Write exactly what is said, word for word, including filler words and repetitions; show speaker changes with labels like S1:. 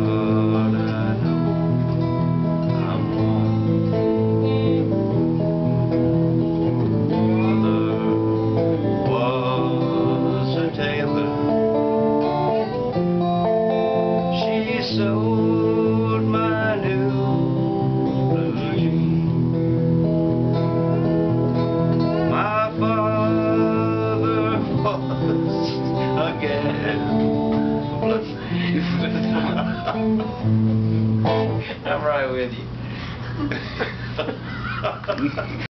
S1: I know I'm wrong. Mother was a tailor. She sewed my new blue jeans. My father was a gambler. I'm right with you.